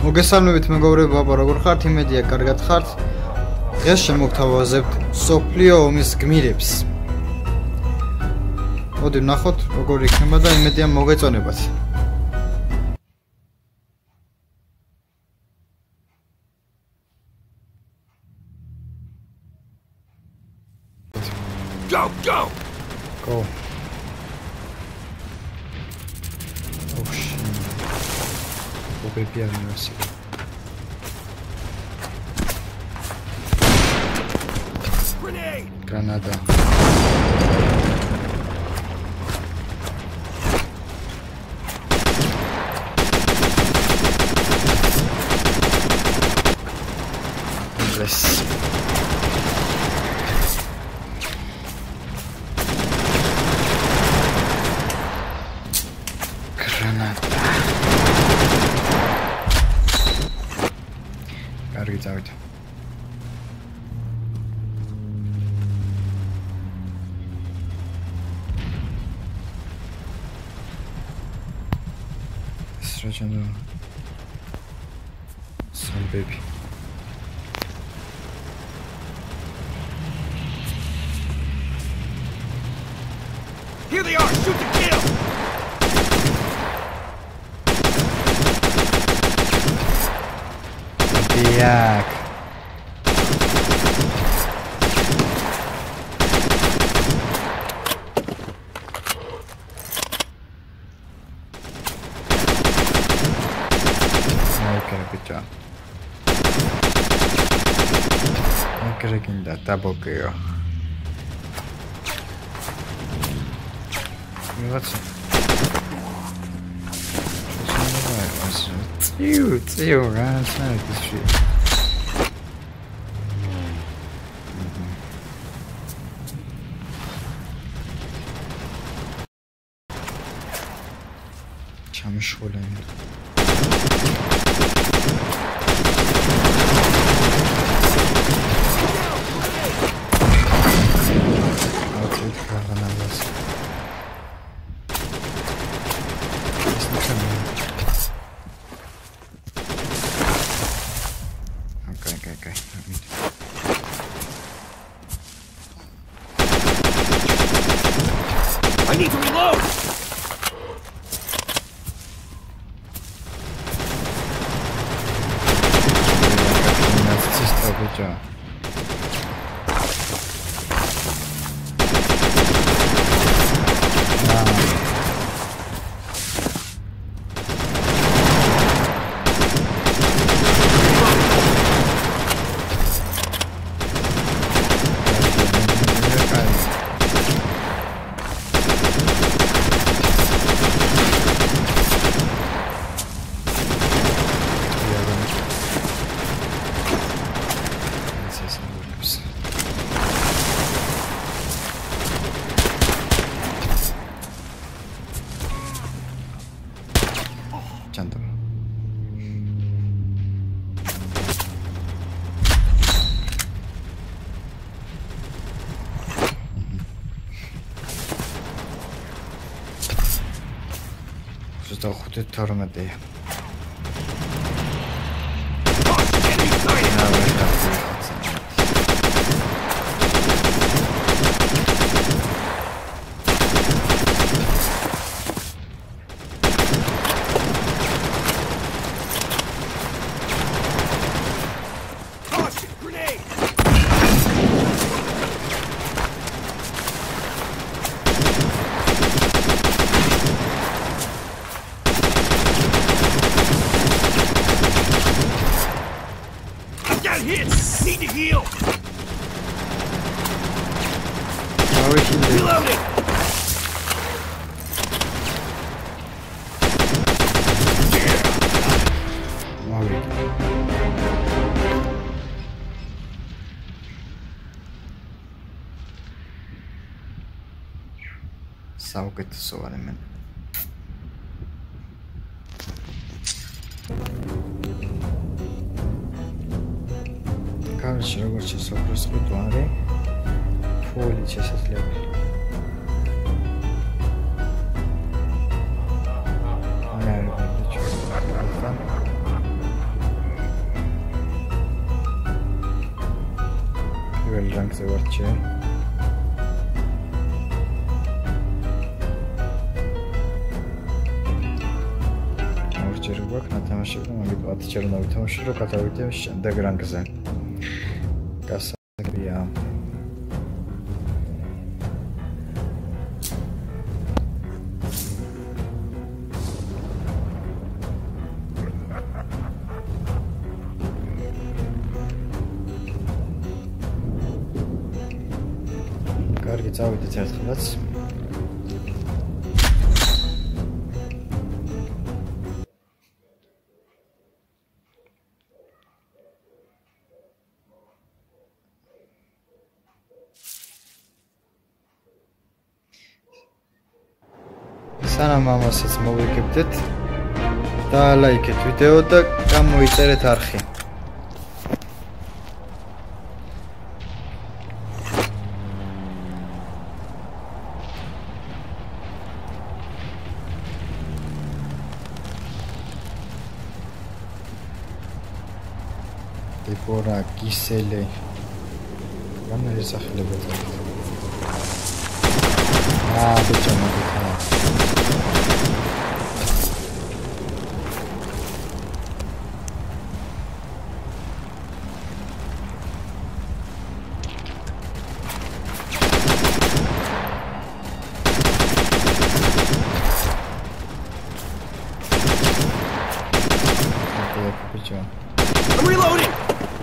მოგესალმებით მეგობრებო, აბა როგორ ხართ? იმედია კარგად ხართ. დღეს შემოგთავაზებთ სოფლიო ომის გმირებს. მოდი ვნახოთ როგორ იქნება და იმედია მოგეწონებათ. Go, go. Go. Oh shit. Baby, I'm not sick. Grenade. Granada. Bless. Out. Срочно. Some baby. Here they are. Shoot to kill. Jak? Okay, good job. That double kill. What's you around inside this shit. Çamışoğlan. Okay. I need to reload. Good job. Canım. Что хоть тормози. Need to heal. Reloading. საუკეთესო ვარ მე. Короче, როგორც შესაძლოა ვარი, ფული შესაძლებელი. მაგალ რანგზე ვარჩე. ორჯერ გვაქვს ნათამაშები და მაგით 10 ჯერ უნდა ვითამაშო, რომ გადავიდე შემდეგ რანგზე. გასაგებია. კარგი, წავიდეთ ერთხელაც. სანამ ამასაც მოვიგებდეთ, დაალაიქეთ ვიდეო და გამოიწერეთ არხი. Debora Gisele. Ramele სახელები წავიდა. ბიჭო მოგითა. I'm reloading!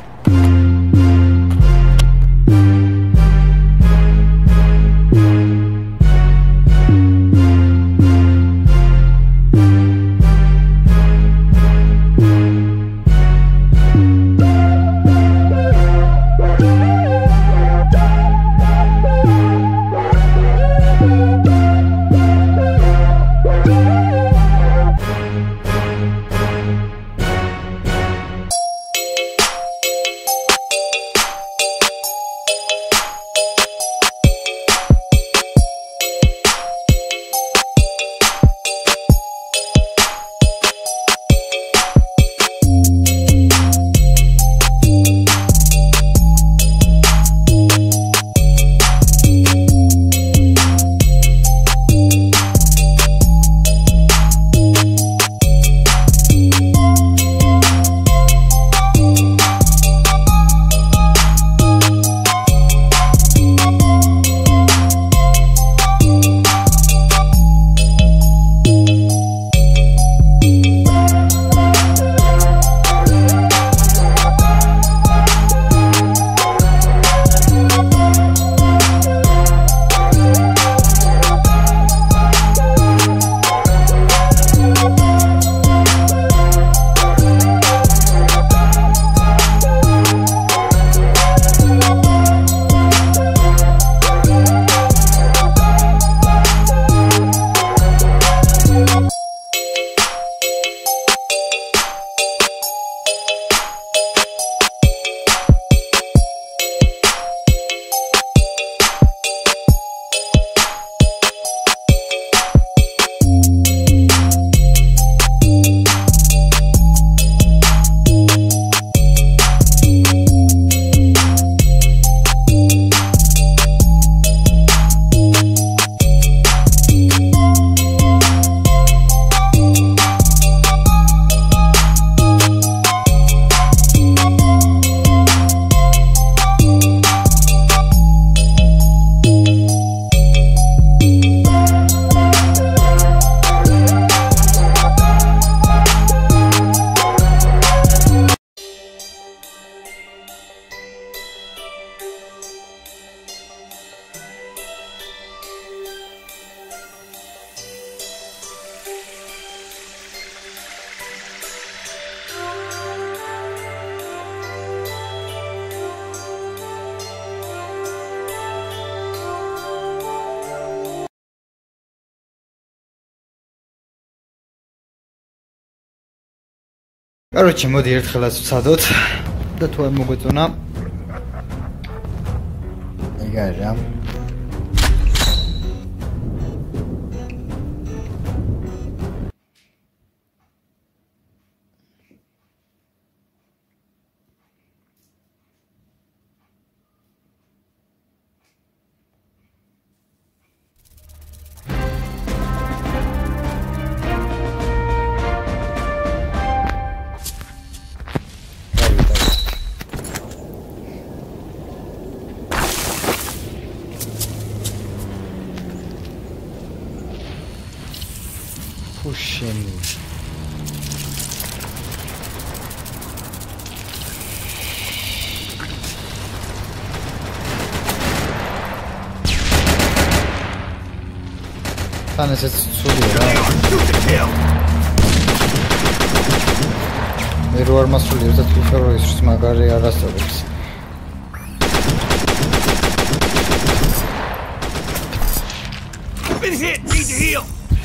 Короче, მოდი ერთხელაც ვცადოთ და თუ არ მოგვეწონა ეგარია. შენი თან ესეც ცუდია რა მე რო არ მასული ერთად ვიფერო ის მაგარი არასწორებს Been hit! Need to heal!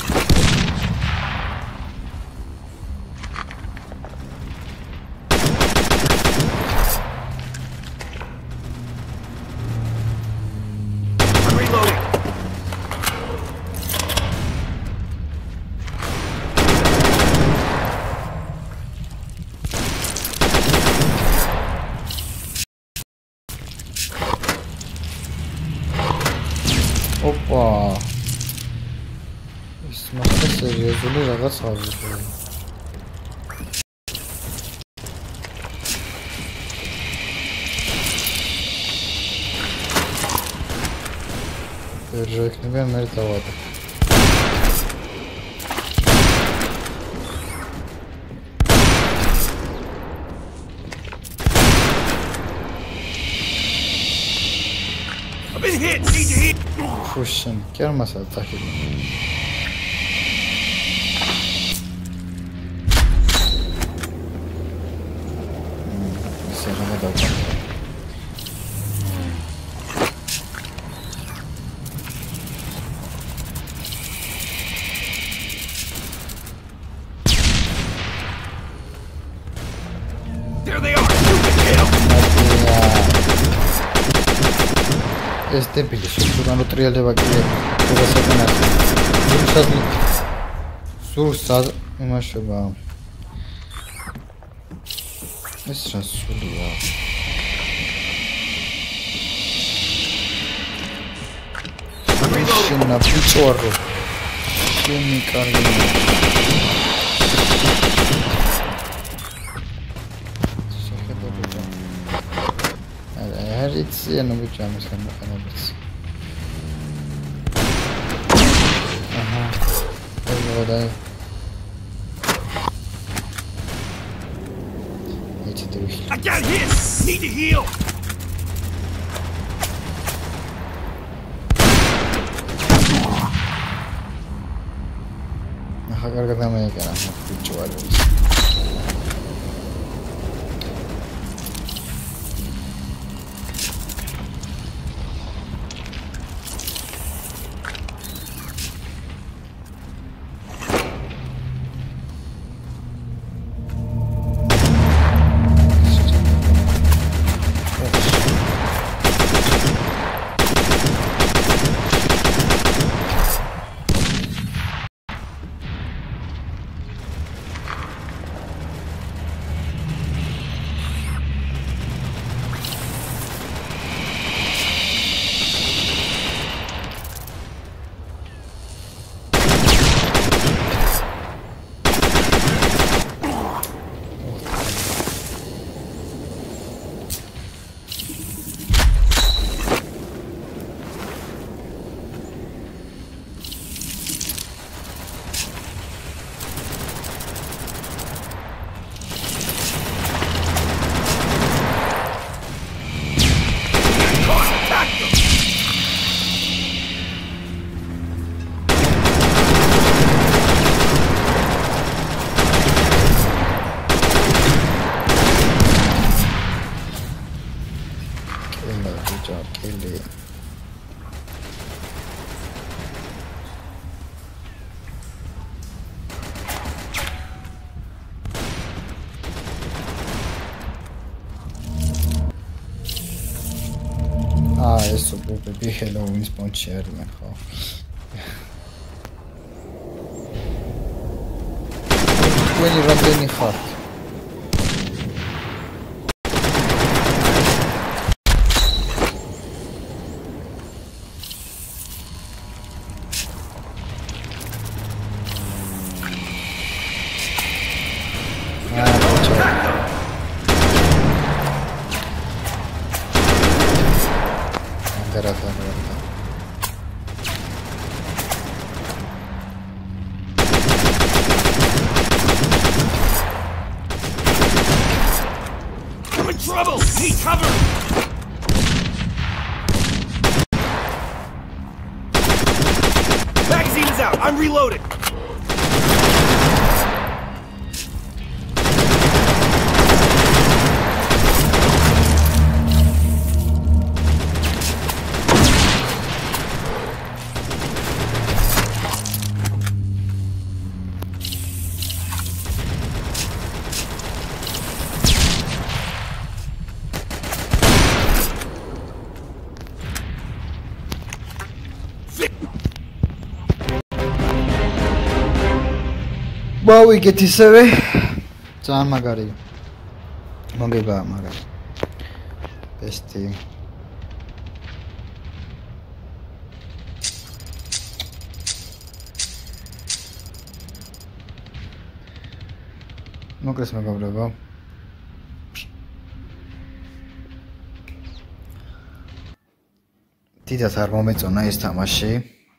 I'm reloading! Opa! Masta seriously ragat savdi. Erkekne mer tavada. I've been hit! Need to heal! Fushin, kermasa takip. There they are! Shoot the kill! Este pili, știu trialeva care trebuie să vină. Sursad, imașeba. Este rasulia. Și na piciorul. Și micarul. It's nu biciam să nu fac. Aha. Dai. I got hit! Need to heal! Aha, carga também, cara. Picioarul. ეს უბრალოდ ჰელოუინის პონჩი არიან ხო? ვენი რამდენი ხართ? in trouble! Need cover! Magazine is out! I'm reloading! მოვიგეთ ისევე ძალიან მაგარი მოგება მაგარი ბესტი მოკლეს მეგობრებო დიდად არ მომეწონა ეს თამაში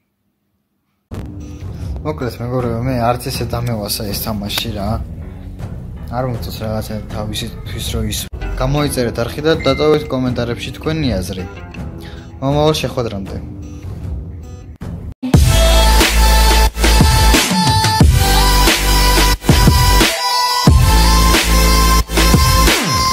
მოკლედ მეგობრებო მე არც ესე დამევასა ეს თამაში რა არ მომწონს რაღაცა თავისთვის რო ის გამოიწერეთ არხი და დატოვეთ კომენტარებში თქვენი აზრი მომავალ შეხვედრამდე